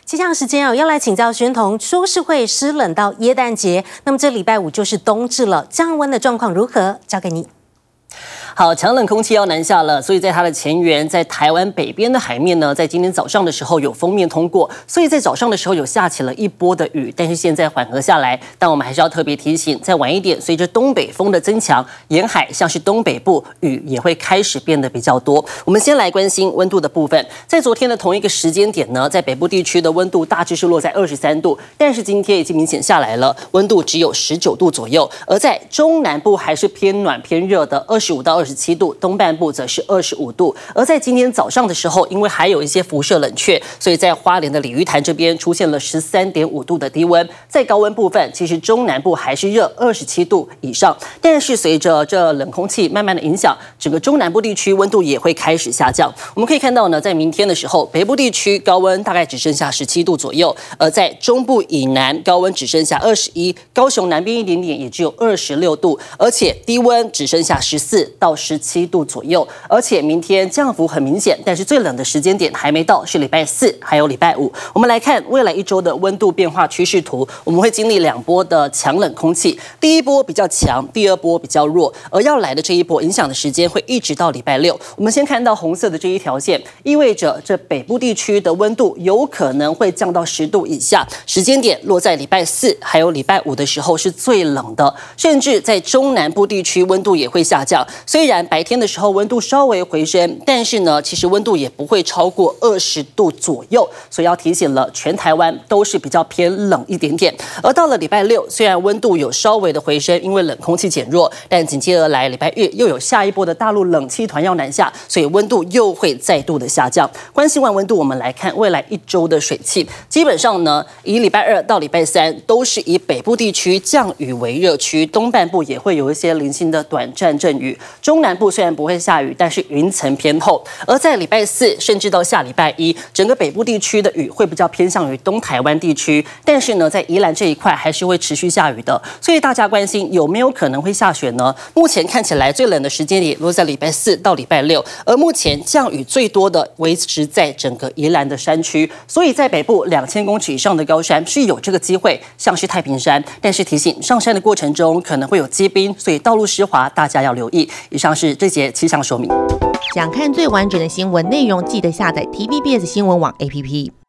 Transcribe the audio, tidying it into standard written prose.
气象时间要来请教宣彤，说是会湿冷到耶诞节，那么这礼拜5就是冬至了，降温的状况如何？交给你。 好，强冷空气要南下了，所以在它的前缘，在台湾北边的海面呢，在今天早上的时候有锋面通过，所以在早上的时候有下起了一波的雨，但是现在缓和下来。但我们还是要特别提醒，再晚一点，随着东北风的增强，沿海像是东北部雨也会开始变得比较多。我们先来关心温度的部分，在昨天的同一个时间点呢，在北部地区的温度大致是落在23度，但是今天已经明显下来了，温度只有19度左右，而在中南部还是偏暖偏热的25到27度，东半部则是25度。而在今天早上的时候，因为还有一些辐射冷却，所以在花莲的鲤鱼潭这边出现了13.5度的低温。在高温部分，其实中南部还是热27度以上，但是随着这冷空气慢慢的影响，整个中南部地区温度也会开始下降。我们可以看到呢，在明天的时候，北部地区高温大概只剩下17度左右，而在中部以南高温只剩下21，高雄南边一点点也只有26度，而且低温只剩下14到17度左右，而且明天降幅很明显，但是最冷的时间点还没到，是礼拜4还有礼拜5。我们来看未来1周的温度变化趋势图，我们会经历2波的强冷空气，第一波比较强，第二波比较弱，而要来的这一波影响的时间会一直到礼拜6。我们先看到红色的这一条线，意味着这北部地区的温度有可能会降到10度以下，时间点落在礼拜4还有礼拜5的时候是最冷的，甚至在中南部地区温度也会下降。虽然白天的时候温度稍微回升，但是呢，其实温度也不会超过20度左右，所以要提醒了，全台湾都是比较偏冷一点点。而到了礼拜6，虽然温度有稍微的回升，因为冷空气减弱，但紧接而来礼拜日又有下一波的大陆冷气团要南下，所以温度又会再度的下降。关心完温度，我们来看未来1周的水汽。基本上呢，以礼拜2到礼拜3都是以北部地区降雨为热区，东半部也会有一些零星的短暂阵雨。中南部虽然不会下雨，但是云层偏厚。而在礼拜4甚至到下礼拜1，整个北部地区的雨会比较偏向于东台湾地区，但是呢，在宜兰这一块还是会持续下雨的。所以大家关心有没有可能会下雪呢？目前看起来最冷的时间点落在礼拜4到礼拜6，而目前降雨最多的维持在整个宜兰的山区，所以在北部2000公尺以上的高山是有这个机会，像是太平山。但是提醒上山的过程中可能会有积冰，所以道路湿滑，大家要留意。以上是这节气象说明。 想看最完整的新闻内容，记得下载 TVBS 新闻网 APP。